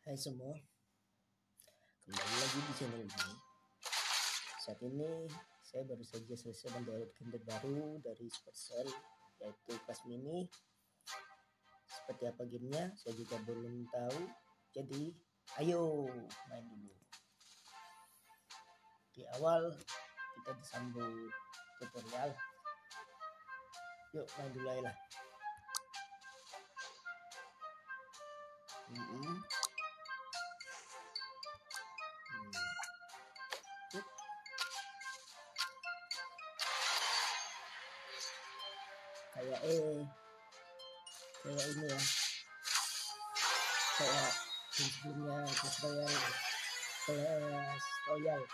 Hai semua, kembali lagi di channel ini. Saat ini saya baru saja selesai mendownload game terbaru dari Supercell, yaitu Clash Mini. Seperti apa gamenya, saya juga belum tahu. Jadi, ayo main dulu. Di awal kita disambut tutorial. Yuk main dulu aja lah. Kayak ini ya, kayak sebelumnya Clash Royale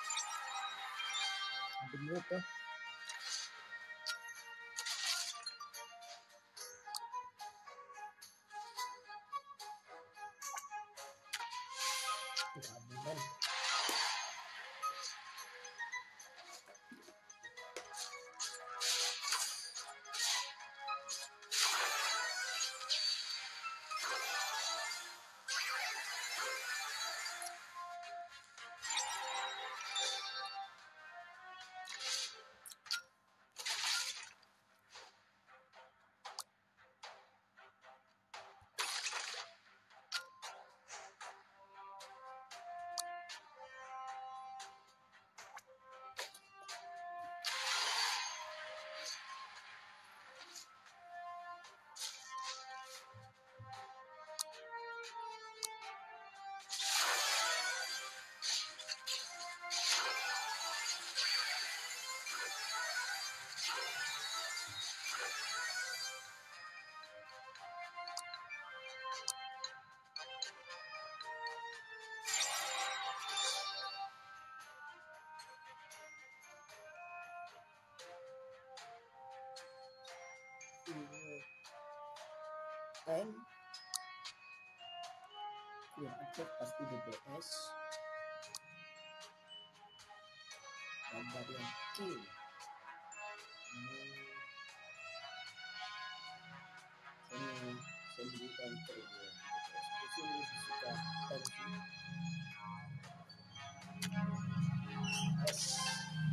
dulu tuh. Gabungan time yang acak pasti DPS Barbarian King. Ini sendirikan terus sini suka tensi S.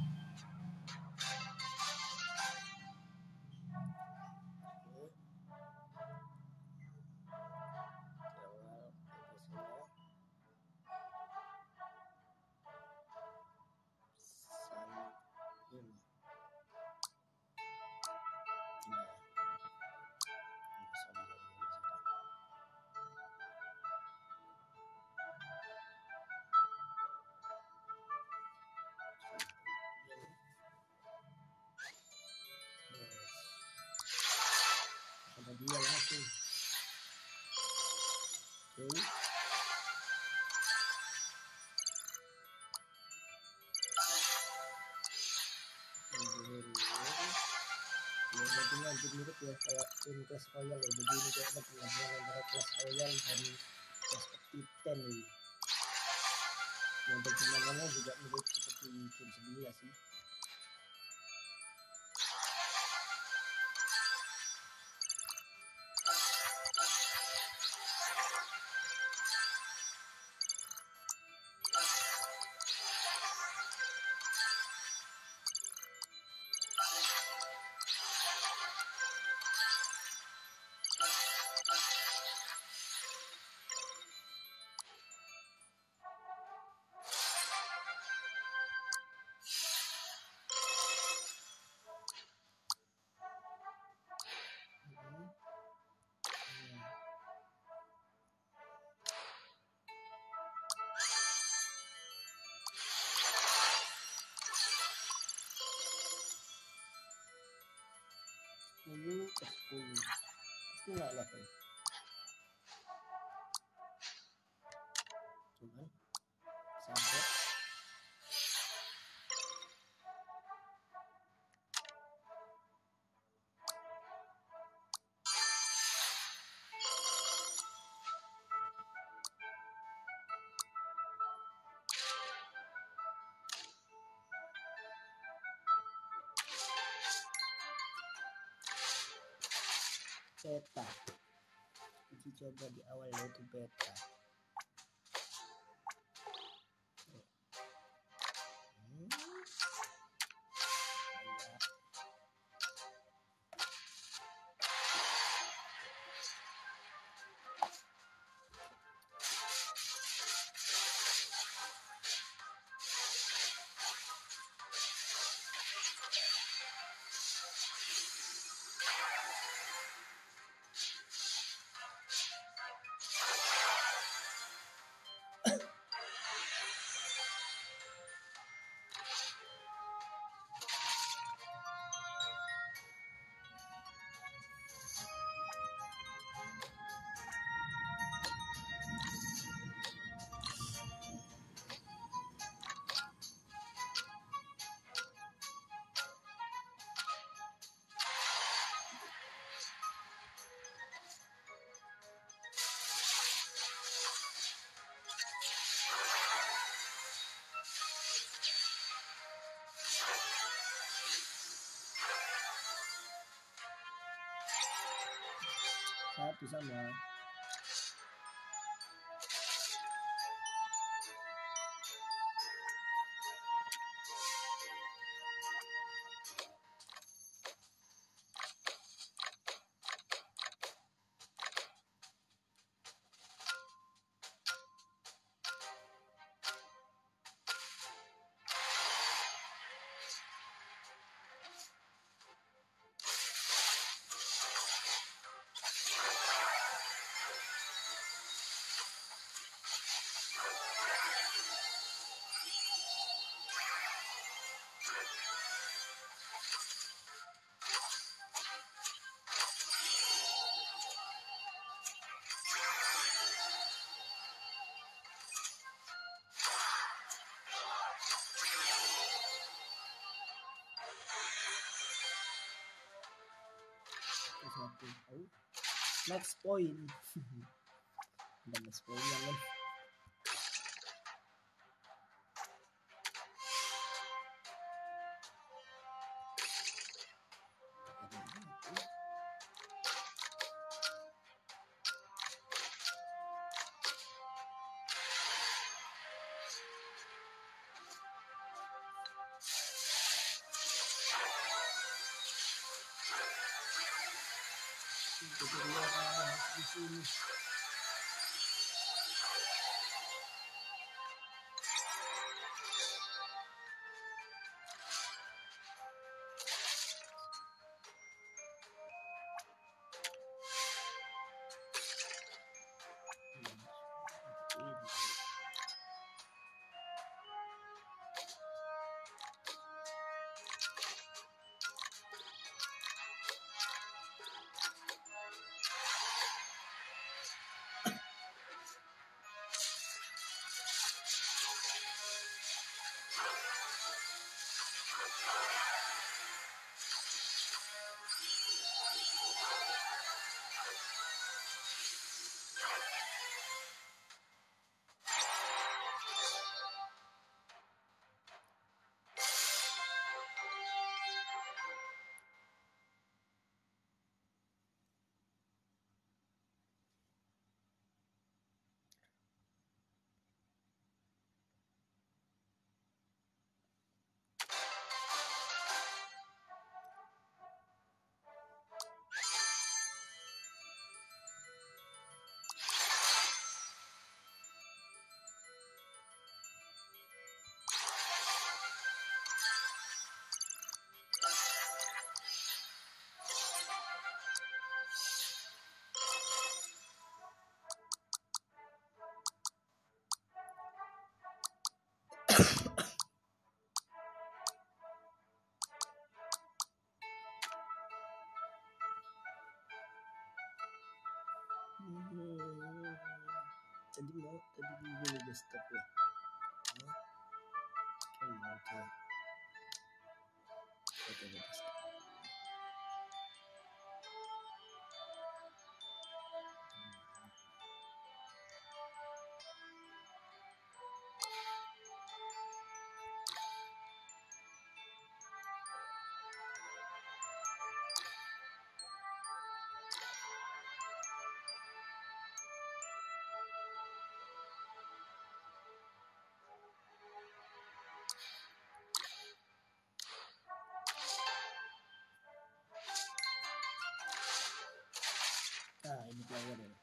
Ada dia langsung. Oke. Ya jadinya mirip ya kayak tim Clash Royale ya. Jadi ini kayak penggabungan antara Clash Royale dan Clash of Titan nih. Yang permainannya juga mirip seperti game sebelumnya sih. Ini ke 10 pasti nggak level, cuman sabar. Beta uji coba di awal yaitu beta. satu sama. Next point. Dan next point yang di sini. Tadi gini guys, stop ya. Oke. Nah, ini player ya.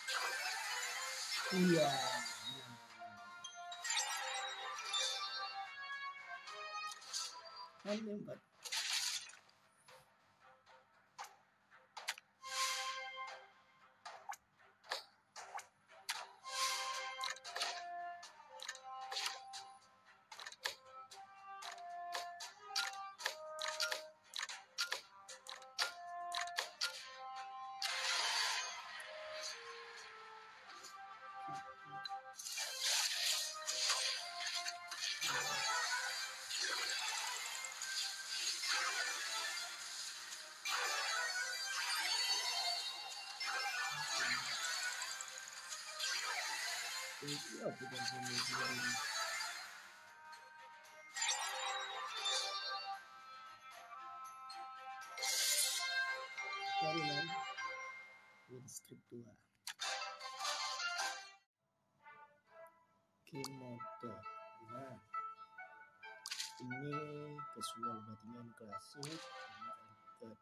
Iya. Nah, empat. Iya, bukan ini. Sorry man, with strip 2. Game mode. Nah, ini casual, berarti main klasik sama arcade.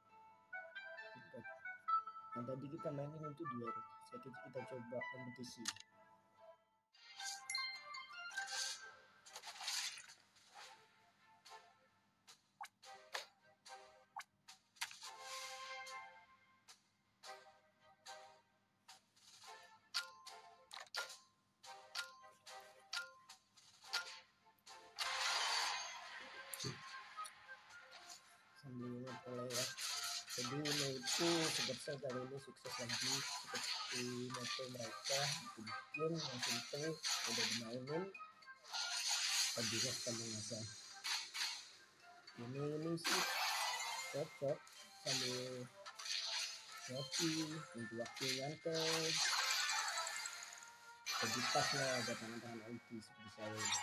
Yang tadi kita mainin itu duel. Sekarang kita coba kompetisi. Sambil mulai ya. Jadi ini itu Supercell kali ini sukses lagi seperti moto mereka bikin yang simple udah dimainin tadi ya sama masa ini sih cocok sambil ngopi untuk waktu nyantai jadi pas lah buat tangan-tangan IT seperti saya ini.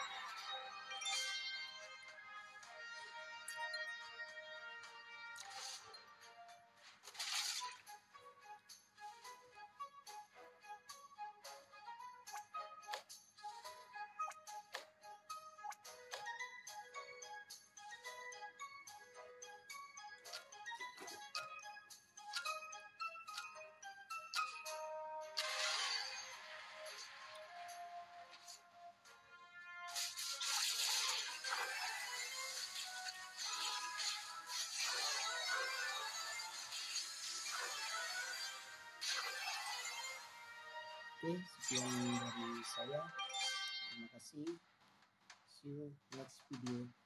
Oke, sekian dari saya. Terima kasih. See you next video.